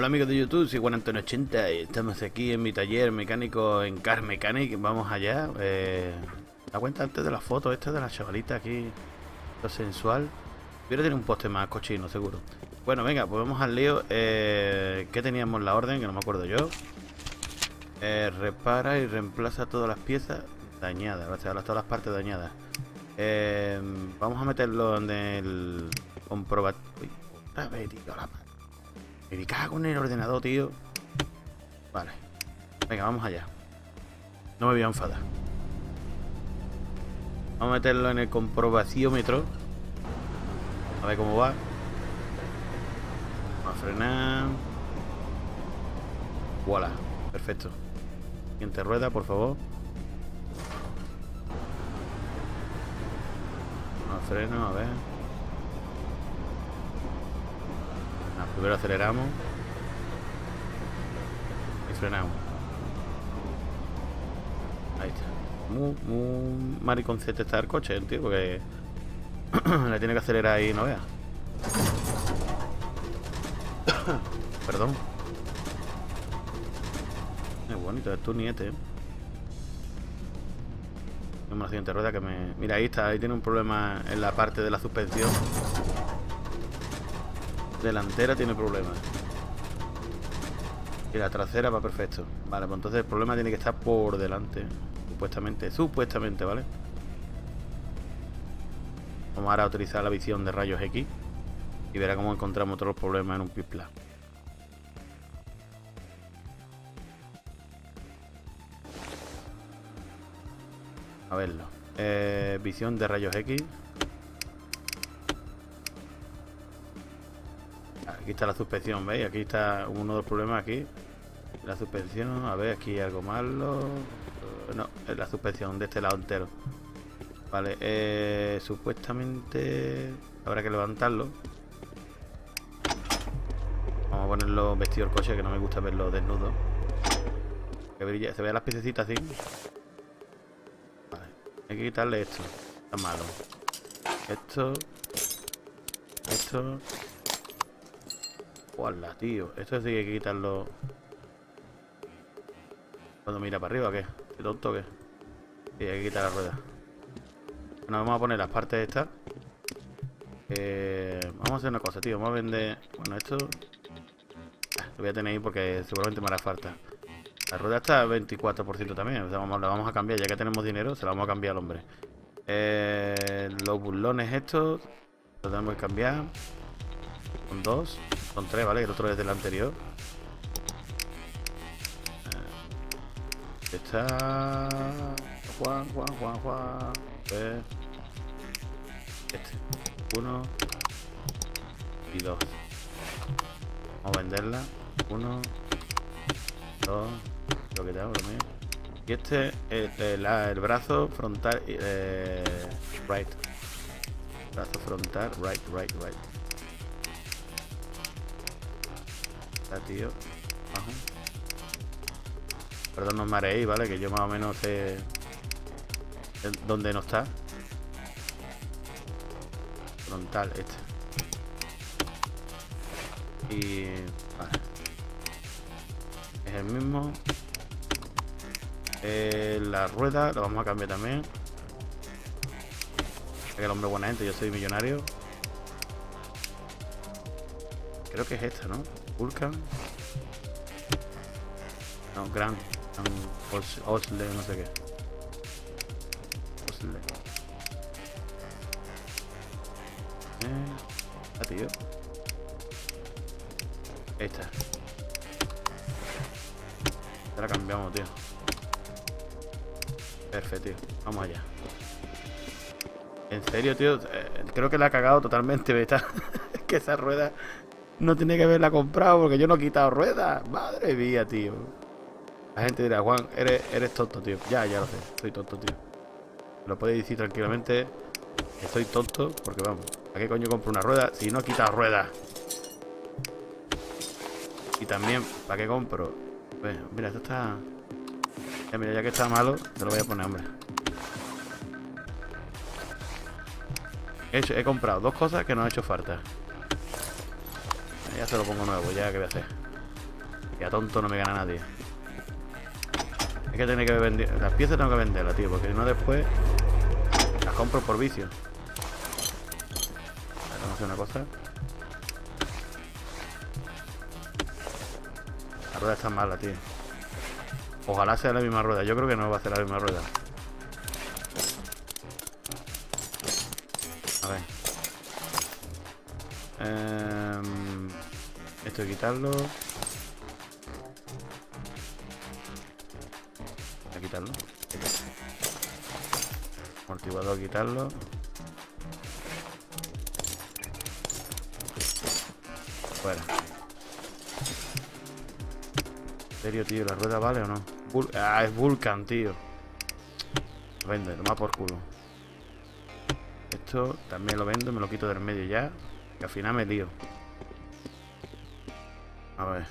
Hola amigos de YouTube, soy Juan Antonio 80 y estamos aquí en mi taller mecánico en Car Mechanic. Vamos allá. Da cuenta antes de las fotos estas de la chavalita aquí, lo sensual. Hubiera tenido un poste más cochino, seguro. Bueno, venga, pues vamos al lío. ¿Qué teníamos en la orden? Que no me acuerdo yo. Repara y reemplaza todas las piezas dañadas, o sea, todas las partes dañadas. Vamos a meterlo en el comprobatorio. Uy, otra vez, tío, la madre. Me cago en el ordenador, tío. Vale. Venga, vamos allá. No me voy a enfadar. Vamos a meterlo en el comprobaciómetro. A ver cómo va. Vamos a frenar. Voilà. Perfecto. Siguiente rueda, por favor. Vamos a freno, a ver. Primero aceleramos y frenamos. Ahí está. Muy mariconcete está el coche, tío, porque le tiene que acelerar ahí, no veas. Perdón. Es bonito el turniete, ¿eh? Tenemos la siguiente rueda que me... Mira, ahí está, ahí tiene un problema en la parte de la suspensión. Delantera tiene problemas. Y la trasera va perfecto. Vale, pues entonces el problema tiene que estar por delante. Supuestamente, ¿vale? Vamos ahora a utilizar la visión de rayos X y verá cómo encontramos todos los problemas en un pipla. A verlo. Visión de rayos X. Aquí está la suspensión, ¿veis? Aquí está uno de los problemas aquí. La suspensión, a ver, aquí hay algo malo. No, es la suspensión de este lado entero. Vale, supuestamente habrá que levantarlo. Vamos a ponerlo vestido el coche, que no me gusta verlo desnudo. Que brilla, se vean las piececitas así. Vale, hay que quitarle esto. Está malo. Esto. Hola, tío. Esto sí que hay que quitarlo. Cuando mira para arriba, ¿qué? ¿Qué tonto qué? Sí, hay que quitar la rueda. Bueno, vamos a poner las partes estas. Vamos a hacer una cosa, tío. Vamos a vender... Bueno, esto... lo voy a tener ahí porque seguramente me hará falta. La rueda está al 24% también. O sea, la vamos a cambiar. Ya que tenemos dinero, se la vamos a cambiar al hombre. Los burlones estos los tenemos que cambiar. Son 2. Son 3, ¿vale? El otro es del anterior. Está... Juan. Este. 1 y 2. Vamos a venderla. 1, 2. Lo que tengo, lo mío. Y este es el brazo frontal. Right. Brazo frontal. Right. Tío. Ajá. Perdón, no os mareéis, ¿vale? Que yo más o menos sé dónde no está. Frontal, este. Y... Vale. Es el mismo. La rueda la vamos a cambiar también. Que el hombre buena gente, yo soy millonario. Creo que es esta, ¿no? Vulcan. No, Grand Osle, no sé qué. Osle. Tío. Esta. Ya la cambiamos, tío. Perfecto, tío. Vamos allá. En serio, tío. Creo que la ha cagado totalmente, ¿verdad? Es que esa rueda... No tenía que haberla comprado porque yo no he quitado ruedas. Madre mía, tío. La gente dirá, Juan, eres tonto, tío. Ya lo sé, soy tonto, tío. Lo podéis decir tranquilamente. Que soy tonto porque vamos. ¿A qué coño compro una rueda si no he quitado ruedas? Y también, ¿para qué compro? Pues, mira, esto está... mira, ya que está malo, te lo voy a poner, hombre. He comprado 2 cosas que no han hecho falta. Ya se lo pongo nuevo, ya que voy a hacer. Y a tonto no me gana nadie. Es que tiene que vender. Las piezas tengo que venderlas, tío, porque si no después las compro por vicio. Vamos a hacer una cosa. La rueda está mala, tío. Ojalá sea la misma rueda. Yo creo que no va a ser la misma rueda. A ver. Esto hay que quitarlo. Voy a quitarlo. Amortiguador, quitarlo. Fuera. ¿En serio, tío? ¿La rueda vale o no? Es Vulcan, tío. Vende, toma por culo. Esto también lo vendo, me lo quito del medio ya. Que al final me lío. A ver.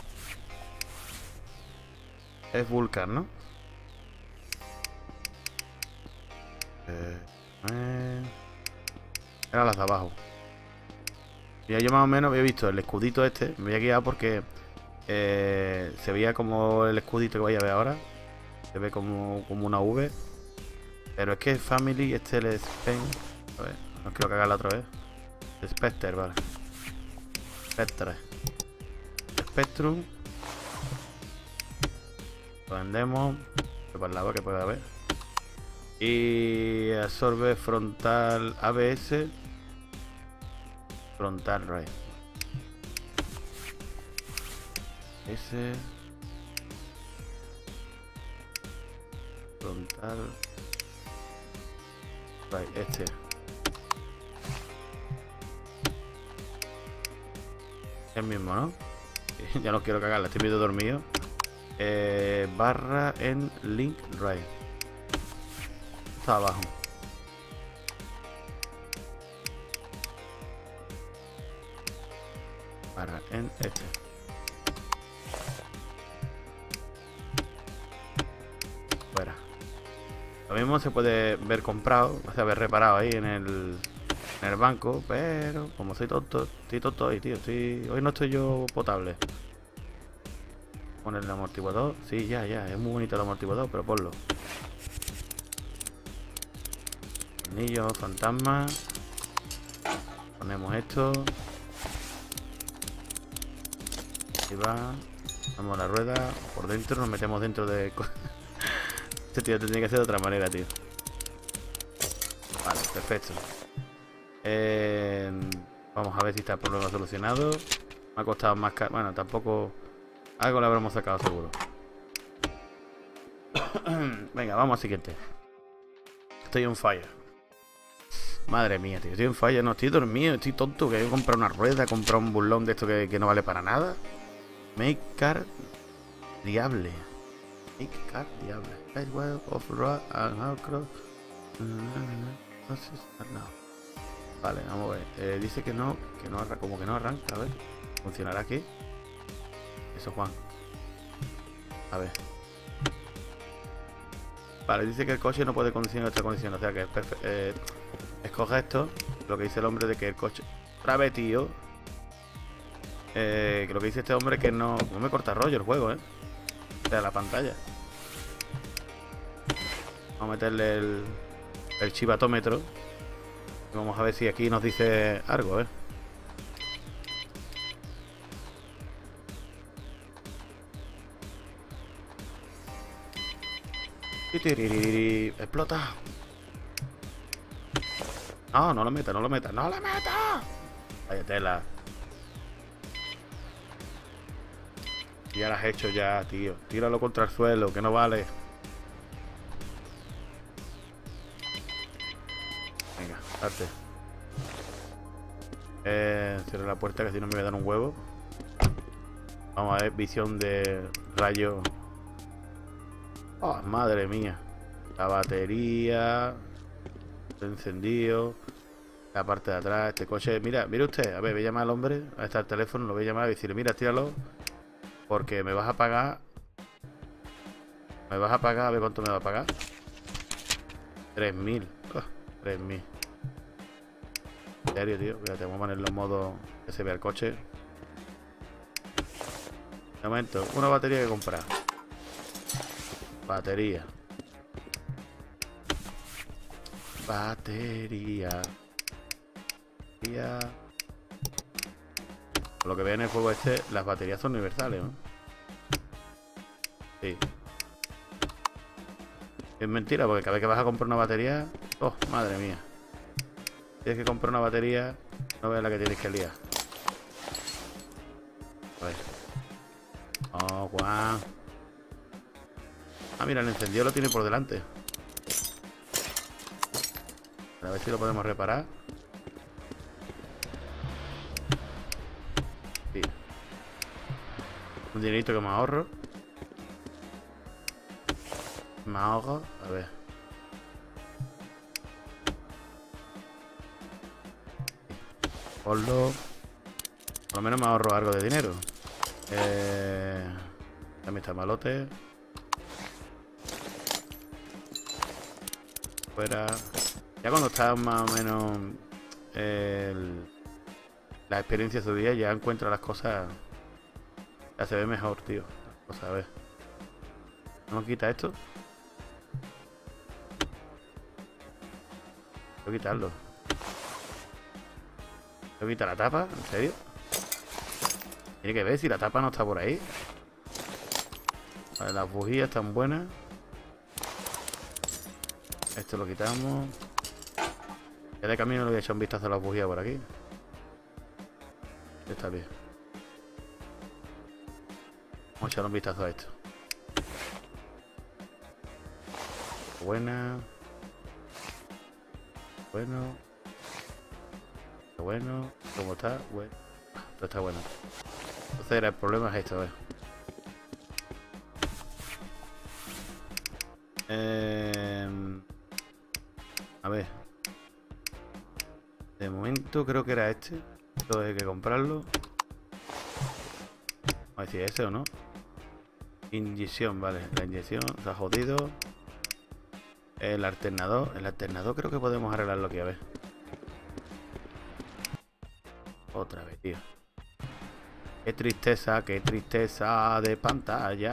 Es Vulcan, ¿no? Era las de abajo. Ya yo más o menos había visto el escudito este. Me había guiado porque se veía como el escudito que vais a ver ahora. Se ve como una V. Pero es que es Family, este es el Spain. A ver, no quiero cagarla otra vez. Spectre, vale. Spectre. Spectrum. Lo vendemos. Para el lado que pueda haber. Y absorbe frontal ABS. Frontal Ray. Ese. Frontal. Ray, este. El mismo, ¿no? Ya no quiero cagarla, estoy medio dormido. Barra en Link Ray. Está abajo. Barra en este. Fuera. Lo mismo se puede ver comprado, o sea, ver reparado ahí en el banco, pero como soy tonto, estoy tonto hoy, tío. Hoy no estoy yo potable. Poner el amortiguador. Sí, ya, es muy bonito el amortiguador, pero ponlo. Anillo, fantasma. Ponemos esto. Ahí va. Vamos a la rueda. Por dentro nos metemos dentro de... Este tío tendría que hacer de otra manera, tío. Vale, perfecto. Vamos a ver si está el problema solucionado. Me ha costado más caro. Bueno, tampoco... Algo le habremos sacado seguro. Venga, vamos al siguiente. Estoy on fire. Madre mía, tío. Estoy on fire. No, estoy dormido. Estoy tonto. Que he comprado una rueda. He comprado un burlón de esto que no vale para nada. Make car diable. Make car diable. Well, off-road and outcross. No. Vale, vamos a ver. Dice que no como que no arranca. A ver. ¿Funcionará aquí? Eso, Juan. A ver. Vale, dice que el coche no puede conducir en otra condición. O sea que escoge esto. Lo que dice el hombre de que el coche... Otra vez, tío. Que lo que dice este hombre que no me corta rollo el juego, O sea, la pantalla. Vamos a meterle el chivatómetro. Y vamos a ver si aquí nos dice algo, Explota. No lo meta, no lo meta. ¡No lo meta! Vaya tela. Ya lo has hecho ya, tío. Tíralo contra el suelo, que no vale. Venga, date. Cierro la puerta, que si no me voy a dar un huevo. Vamos a ver, visión de rayo. Oh, madre mía. La batería. Encendido. La parte de atrás, este coche. Mira usted. A ver, voy a llamar al hombre. Ahí está el teléfono, lo voy a llamar y decirle, mira, tíralo. Porque me vas a pagar. Me vas a pagar, a ver cuánto me va a pagar. 3.000. 3.000. En serio, tío. Fíjate, vamos a ponerlo en modo que se vea el coche. De momento, una batería que comprar. Batería. Batería. Por lo que veo en el juego este, las baterías son universales, ¿no? Sí. Es mentira, porque cada vez que vas a comprar una batería... ¡Oh, madre mía! Tienes que comprar una batería, no veas la que tienes que liar. A ver. Oh, guau. Ah, mira, el encendido lo tiene por delante. A ver si lo podemos reparar. Sí. Un dinerito que me ahorro. Me ahorro. A ver. Ponlo. Por lo menos me ahorro algo de dinero. También está malote. Fuera. Ya cuando está más o menos la experiencia subida, ya encuentro las cosas. Ya se ve mejor, tío. Las cosas, a ver. ¿No quita esto? Voy a quitarlo. ¿Voy a quitar la tapa? ¿En serio? Tiene que ver si la tapa no está por ahí. Vale, las bujías están buenas. Esto lo quitamos. Ya de camino le voy a echar un vistazo a las bujías por aquí. Está bien. Vamos a echar un vistazo a esto. Buena. Bueno. Bueno. ¿Cómo está? Bueno. Esto está bueno. Entonces el problema es esto, a ver. A ver. De momento creo que era este. Esto hay que comprarlo. Vamos a ver si es ese o no. Inyección, vale. La inyección se ha jodido. El alternador. El alternador creo que podemos arreglarlo aquí, a ver. Otra vez, tío. Qué tristeza de pantalla.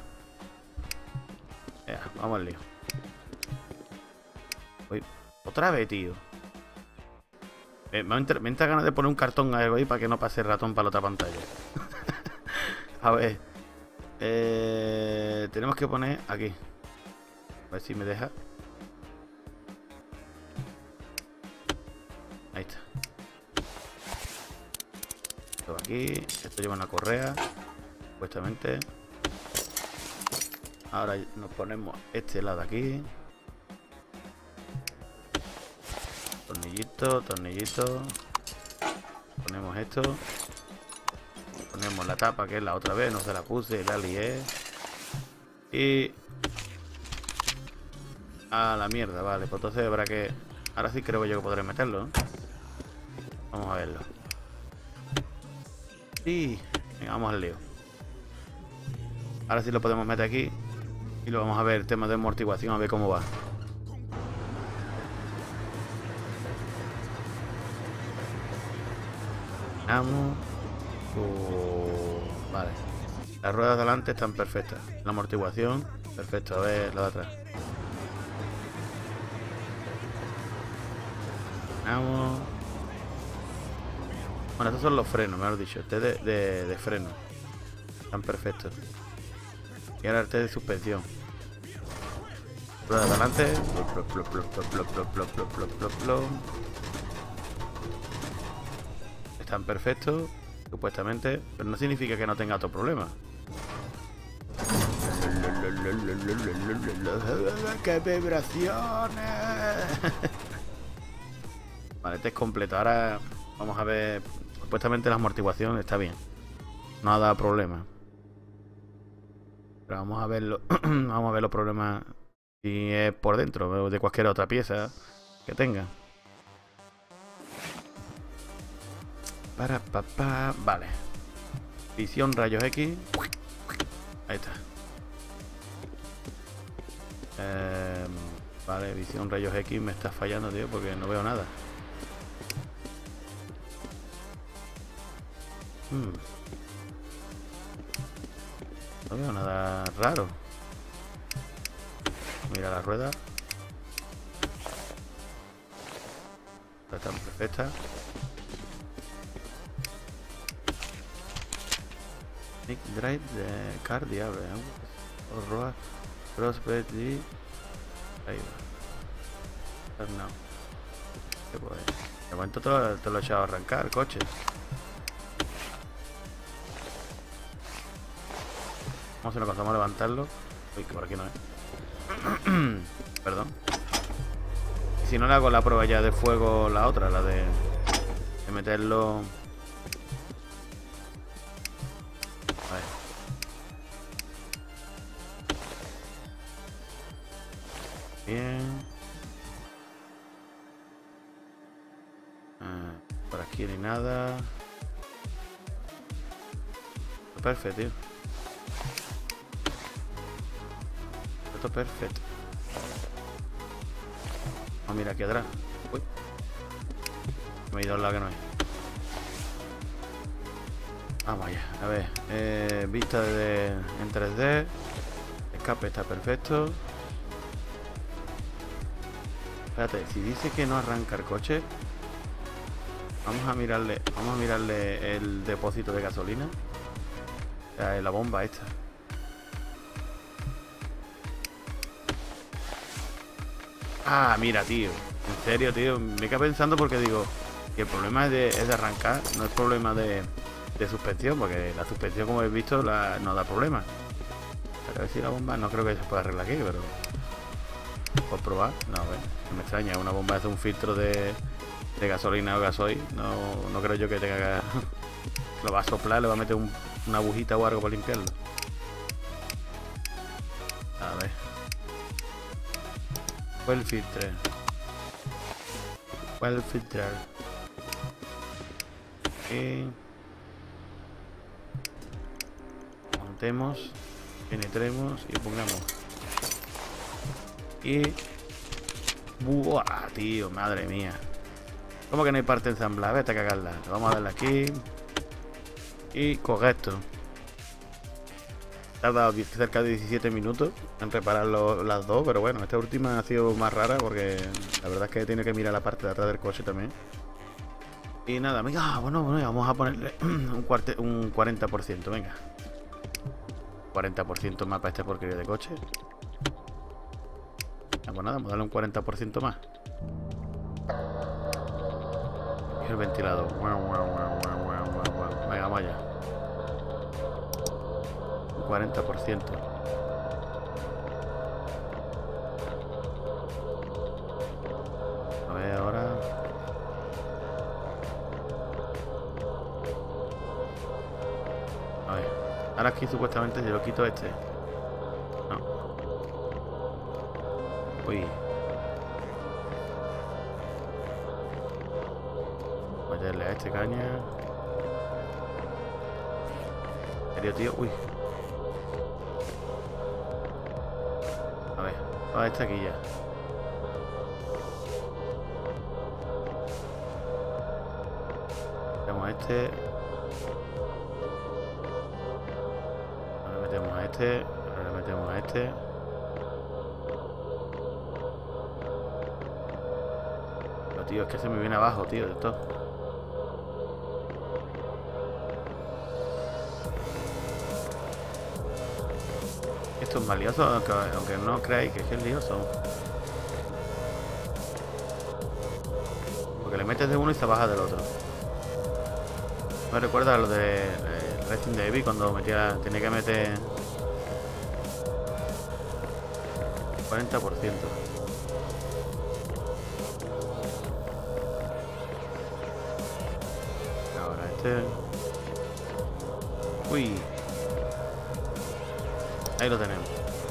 Vamos al lío. Uy, otra vez, tío. Me entra ganas de poner un cartón algo ahí para que no pase el ratón para la otra pantalla. A ver. Tenemos que poner aquí. A ver si me deja. Ahí está. Esto aquí. Esto lleva una correa. Supuestamente. Ahora nos ponemos este lado aquí. Tornillito, tornillito. Ponemos esto. Ponemos la tapa, que es la otra vez. No se la puse, la lié. Y... a la mierda, vale. Pues entonces habrá que... ahora sí creo que yo que podré meterlo, ¿no? Vamos a verlo. Sí. Venga, vamos al lío. Ahora sí lo podemos meter aquí. Y lo vamos a ver, el tema de amortiguación, a ver cómo va. Vamos. Vale. Las ruedas de delante están perfectas. La amortiguación, perfecto. A ver la de atrás. Vamos. Bueno, estos son los frenos, mejor dicho. Este de freno. Están perfectos. Y ahora este de suspensión. Rueda de adelante. Están perfectos, supuestamente, pero no significa que no tenga otro problema. ¡Qué vibraciones! Vale, este es completo. Ahora vamos a ver. Supuestamente la amortiguación está bien. No ha dado problema. Pero vamos a verlo. Vamos a ver los problemas. Si es por dentro, de cualquier otra pieza que tenga. Vale. Visión rayos X. Ahí está. Vale, visión rayos X me está fallando, tío, porque no veo nada. No veo nada raro. Mira la rueda. Está tan perfecta. Nick Drive de Car Diable. Roa Prospect y... Ahí va. No. Pues, de momento te lo he echado a arrancar, coche. Vamos a ver si nos conseguimos levantarlo. Uy, que por aquí no es. Perdón. Y si no le hago la prueba ya de fuego, la otra, la de meterlo. A ver. Bien. Por aquí no hay nada. Perfecto, tío. Esto es perfecto. Oh, mira aquí atrás. Uy. Me he ido al lado que no hay. Vamos allá. A ver. Vista en 3D. Escape está perfecto. Espérate, si dice que no arranca el coche, vamos a mirarle el depósito de gasolina. O sea, la bomba esta. Ah, mira, tío. En serio, tío. Me quedé pensando porque digo que el problema es de arrancar, no es problema de suspensión, porque la suspensión, como habéis visto, no da problema. Pero a ver si la bomba, no creo que se pueda arreglar aquí, pero por probar, no, a ver, no me extraña. Una bomba es un filtro de gasolina o gasoil. No creo yo que tenga que lo va a soplar, le va a meter una agujita o algo para limpiarlo. A ver. ¿Cuál filtrar? ¿Cuál filtrar? Montemos, penetremos y pongamos. Y... ¡buah, tío! Madre mía. ¿Cómo que no hay parte ensamblada? Vete a cagarla. Vamos a darle aquí. Y correcto. Ha tardado cerca de 17 minutos en reparar las dos, pero bueno, esta última ha sido más rara porque la verdad es que tiene que mirar la parte de atrás del coche también. Y nada, venga, bueno, vamos a ponerle un 40%, venga. 40% más para este porquería de coche. Pues nada, vamos a darle un 40% más. Y el ventilador. Venga, vamos allá. 40%. A ver ahora. A ver. Ahora aquí supuestamente yo quito este. No. Uy. Meterle a este caña. ¿En serio, tío? Uy. A esta aquí ya. Metemos a este. Ahora le metemos a este. Ahora le metemos a este. Pero tío, es que se me viene abajo, tío, de esto. Esto es más lioso, aunque no creáis que es lioso. Porque le metes de uno y se baja del otro. Me recuerda a lo de Resident Evil cuando tenía que meter 40%. Ahora este. Uy. Ahí lo tenemos.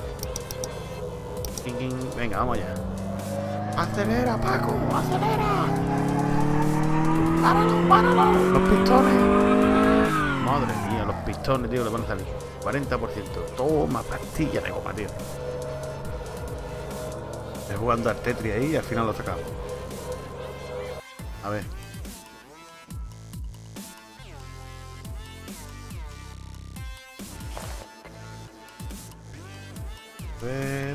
Venga, vamos allá. ¡Acelera, Paco! ¡Acelera! ¡Páralo, páralo! ¡Los pistones! Madre mía, los pistones, tío, le van a salir. 40%. Toma, pastilla de goma, tío. Estoy jugando al Tetris ahí y al final lo sacamos. A ver. A ver.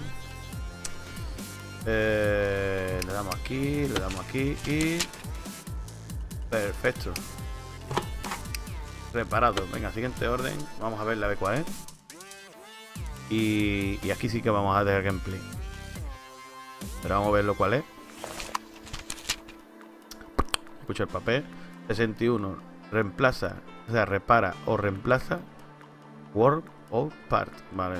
Le damos aquí y... Perfecto. Reparado. Venga, siguiente orden. Vamos a ver la de cuál es. Y aquí sí que vamos a dejar gameplay. Pero vamos a ver lo cual es. Escucha el papel. 61. Reemplaza. O sea, repara o reemplaza. Work or part. Vale.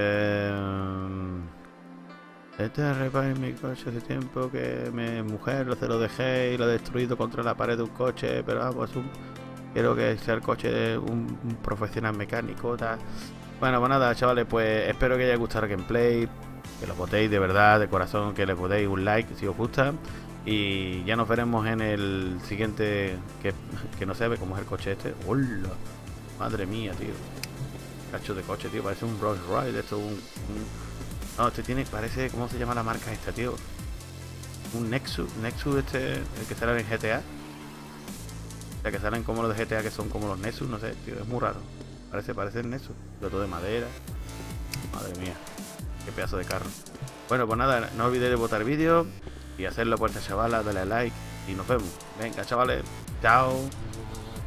Este repara en mi coche hace tiempo que mi mujer se lo dejé y lo he destruido contra la pared de un coche. Pero vamos, quiero que sea el coche de un profesional mecánico. Tal. Bueno, pues nada, chavales, pues espero que os haya gustado el gameplay. Que lo votéis de verdad, de corazón, que le votéis un like si os gusta. Y ya nos veremos en el siguiente, que no se ve cómo es el coche este. ¡Hola! Madre mía, tío. Cacho de coche, tío. Parece un Rolls Royce. Esto No, este tiene, parece, ¿cómo se llama la marca esta, tío? Un Nexus. Nexus este, el que sale en GTA. O sea, que salen como los de GTA, que son como los Nexus, no sé, tío. Es muy raro. Parece el Nexus. Todo de madera. Madre mía. Qué pedazo de carro. Bueno, pues nada, no olvidéis de votar vídeo y hacerlo por esta chavala, dale a like y nos vemos. Venga, chavales. Chao.